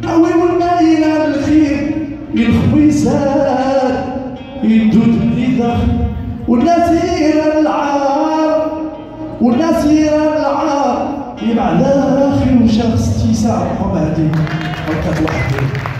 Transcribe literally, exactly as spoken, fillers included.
أوي والمايل على الخير الخويسات يدود الندى والنسير العار والنسير العار يبعد اخي وشخص تيسع محمد هادي وقت وحده.